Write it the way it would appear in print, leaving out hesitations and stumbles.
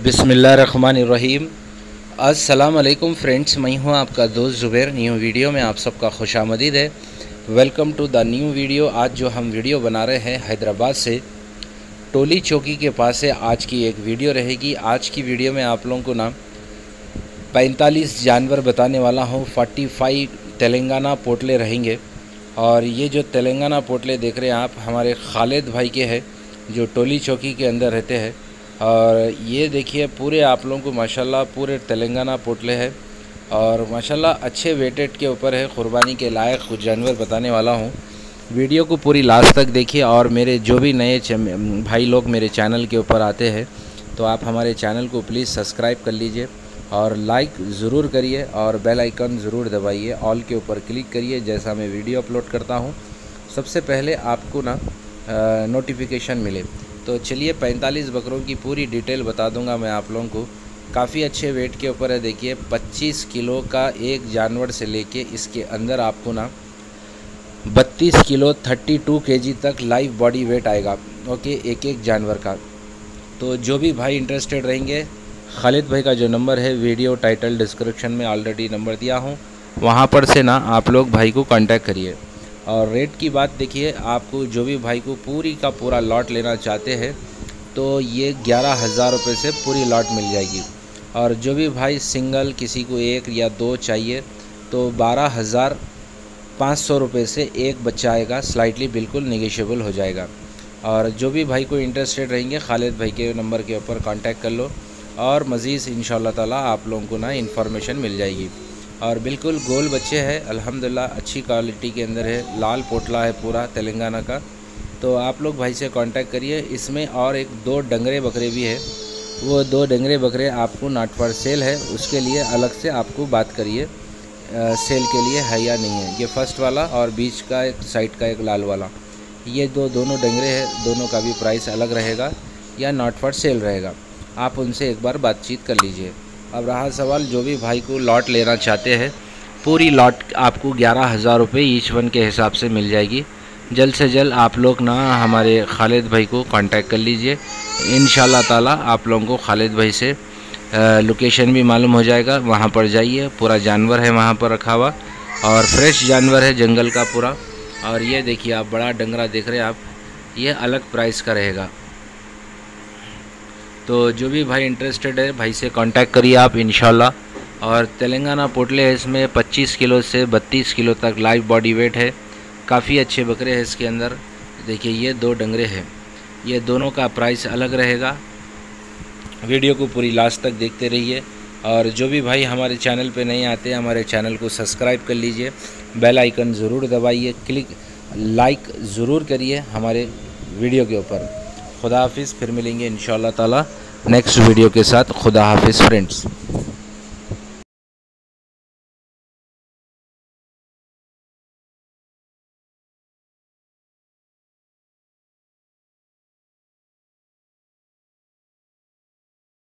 बिस्मिल्लाहिर्रहमानिर्रहीम। अस्सलाम वालेकुम फ्रेंड्स, मैं हूं आपका दोस्त ज़ुबैर। न्यू वीडियो में आप सबका खुशामदीद है। Welcome to the new video. आज जो हम वीडियो बना रहे हैं हैदराबाद से टोली चौकी के पास से आज की एक वीडियो रहेगी। आज की वीडियो में आप लोगों को 45 जानवर बताने वाला हूं। 45 तेलंगाना पोटले रहेंगे और ये जो तेलंगाना पोटले देख रहे हैं आप, हमारे खालिद भाई के हैं जो टोली चौकी के अंदर रहते हैं। और ये देखिए पूरे आप लोगों को माशाल्लाह पूरे तेलंगाना पोटले हैं और माशाल्लाह अच्छे वेटेड के ऊपर है। कुर्बानी के लायक कुछ जानवर बताने वाला हूँ। वीडियो को पूरी लास्ट तक देखिए। और मेरे जो भी नए भाई लोग मेरे चैनल के ऊपर आते हैं तो आप हमारे चैनल को प्लीज़ सब्सक्राइब कर लीजिए और लाइक ज़रूर करिए और बेल आइकन ज़रूर दबाइए। ऑल के ऊपर क्लिक करिए जैसा मैं वीडियो अपलोड करता हूँ सबसे पहले आपको नोटिफिकेशन मिले। तो चलिए 45 बकरों की पूरी डिटेल बता दूंगा मैं आप लोगों को। काफ़ी अच्छे वेट के ऊपर है। देखिए 25 किलो का एक जानवर से लेके इसके अंदर आपको 32 किलो 32 केजी तक लाइव बॉडी वेट आएगा। ओके, एक जानवर का। तो जो भी भाई इंटरेस्टेड रहेंगे, खालिद भाई का जो नंबर है वीडियो टाइटल डिस्क्रिप्शन में ऑलरेडी नंबर दिया हूँ, वहाँ पर से आप लोग भाई को कांटेक्ट करिए। और रेट की बात देखिए, आपको जो भी भाई को पूरी का पूरा लॉट लेना चाहते हैं तो ये 11,000 रुपये से पूरी लॉट मिल जाएगी। और जो भी भाई सिंगल किसी को एक या दो चाहिए तो 12,500 रुपये से एक बच्चा आएगा। स्लाइटली बिल्कुल निगेशियबल हो जाएगा। और जो भी भाई को इंटरेस्टेड रहेंगे खालिद भाई के नंबर के ऊपर कांटेक्ट कर लो और मज़ीद इंशाअल्लाह ताला आप लोगों को इन्फॉर्मेशन मिल जाएगी। और बिल्कुल गोल बच्चे हैं अल्हम्दुलिल्लाह, अच्छी क्वालिटी के अंदर है। लाल पोटला है पूरा तेलंगाना का। तो आप लोग भाई से कांटेक्ट करिए। इसमें और एक दो डंगरे बकरे भी है। वो दो डंगरे बकरे आपको नॉट फॉर सेल है, उसके लिए अलग से आपको बात करिए सेल के लिए है या नहीं है। ये फर्स्ट वाला और बीच का एक साइड का एक लाल वाला, ये दोनों डंगरे हैं। दोनों का भी प्राइस अलग रहेगा या नॉट फॉर सेल रहेगा। आप उनसे एक बार बातचीत कर लीजिए। अब रहा सवाल, जो भी भाई को लॉट लेना चाहते हैं, पूरी लॉट आपको 11,000 रुपये ईच वन के हिसाब से मिल जाएगी। जल्द से जल्द आप लोग हमारे खालिद भाई को कांटेक्ट कर लीजिए। इंशाल्लाह ताला आप लोगों को खालिद भाई से लोकेशन भी मालूम हो जाएगा। वहाँ पर जाइए, पूरा जानवर है वहाँ पर रखा हुआ और फ्रेश जानवर है जंगल का पूरा। और ये देखिए आप बड़ा डंगरा देख रहे हैं आप, ये अलग प्राइस का रहेगा। तो जो भी भाई इंटरेस्टेड है भाई से कांटेक्ट करिए आप इंशाल्लाह। और तेलंगाना पोटले है, इसमें 25 किलो से 32 किलो तक लाइव बॉडी वेट है। काफ़ी अच्छे बकरे हैं इसके अंदर। देखिए ये दो डंगरे हैं, ये दोनों का प्राइस अलग रहेगा। वीडियो को पूरी लास्ट तक देखते रहिए। और जो भी भाई हमारे चैनल पे नहीं आते, हमारे चैनल को सब्सक्राइब कर लीजिए, बेल आइकन ज़रूर दबाइए, लाइक ज़रूर करिए हमारे वीडियो के ऊपर। खुदा हाफिज़। फिर मिलेंगे इंशाअल्लाह ताला नेक्स्ट वीडियो के साथ। खुदा हाफिज़ फ्रेंड्स।